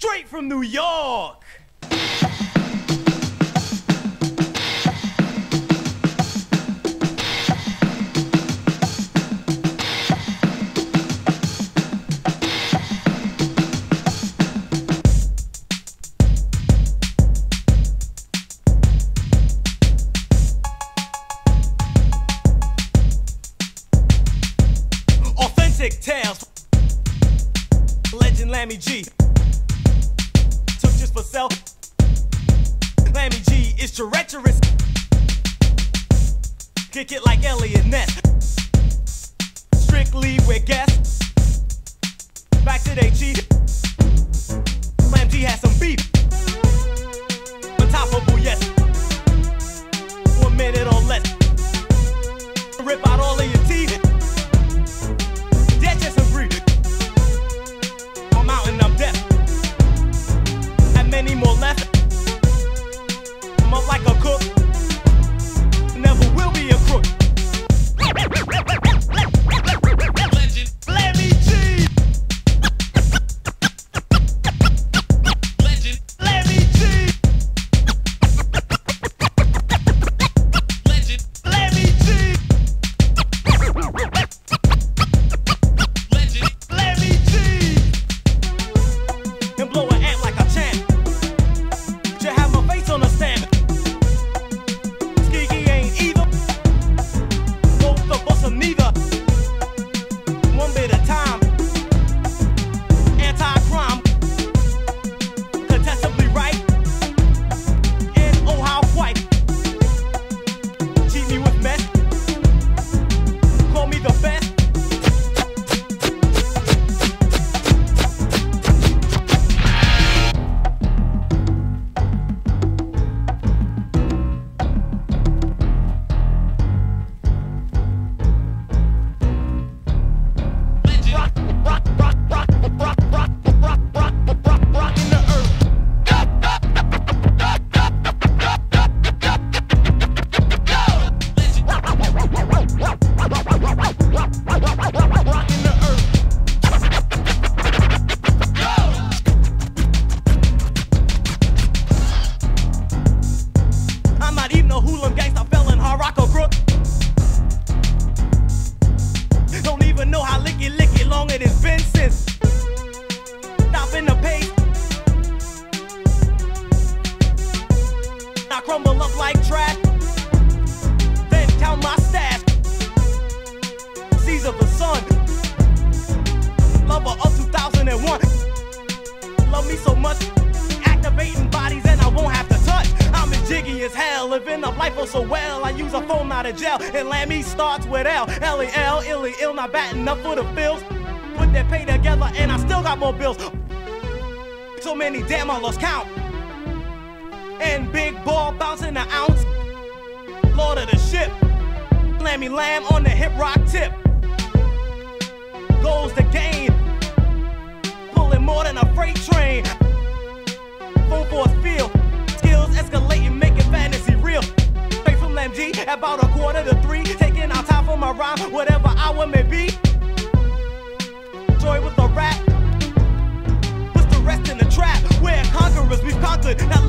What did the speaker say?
straight from New York. Authentic tales. Legend Lami-G. Took just for self. Lami-G is treacherous. Kick it like Elliot Ness. Strictly with guests. Back to they cheat. Lami-G has some beef. Untoppable, yes. 1 minute or less. Rip out all of your teeth. Dead just and breathe. I'm out and I'm deaf. Have many more left. I'm up like a cook. Never will be a crook. Legend Lami-G. Legend Lami-G. Legend Lami-G. Legend Lami-G. And blow an amp like a champ. Should have my face on a stamp. Skiggy ain't either. Both of us are neither. One bit of time. Anti-crime. Contestably right. And oh how quite. Cheat me with mess. Call me the best. Rockin' the earth. Rockin' the earth. I'm not even a hooligan, gangsta, felon, hard rock or crook. Don't even know how licky long it has been since stopping the pace. I crumble up like trash, then count my stash. Seas of the sun, lover of 2001. Love me so much, activating bodies and I won't have to touch. I'm as jiggy as hell, living up life oh so well. I use a phone out of jail, and Lami starts with L. L-E-L, illy ill, not batting up for the bills. Put that pay together and I still got more bills. So many, damn, I lost count. And big ball bouncing an ounce. Lord of the ship. Lami Lamb on the hip rock tip. Goes the game. Pulling more than a freight train. Full force feel. Skills escalating, making fantasy real. Straight from Lami-G, about 2:45. Taking out time for my rhyme, whatever hour may be. Joy with the rap. What's the rest in the trap? We're conquerors, we've conquered. Now